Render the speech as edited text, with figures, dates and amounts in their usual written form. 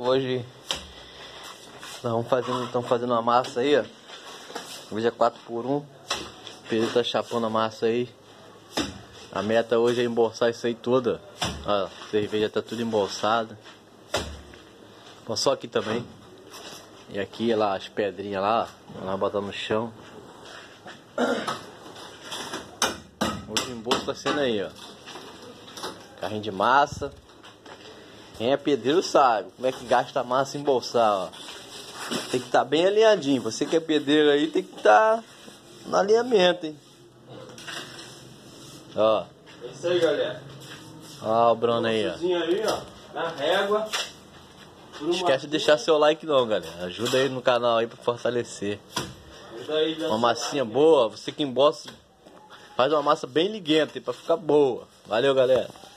Hoje nós estamos fazendo uma massa aí, ó. Hoje é 4x1. O Pedro tá chapando a massa aí. A meta hoje é embolsar isso aí tudo. Ó, a cerveja tá tudo embolsada. Só aqui também. E aqui lá as pedrinhas lá, nós botamos no chão. Hoje o embolso tá sendo aí, ó. Carrinho de massa. Quem é pedreiro sabe como é que gasta a massa em embolsar, ó. Tem que estar bem alinhadinho. Você que é pedreiro aí tem que estar no alinhamento, hein. Ó. É isso aí, galera. Ó o Bruno aí, ó. Aí, ó, na régua. Não esquece de deixar seu like não, galera. Ajuda aí no canal aí pra fortalecer. Uma massinha boa. Você que embolsa, faz uma massa bem liguenta pra ficar boa. Valeu, galera.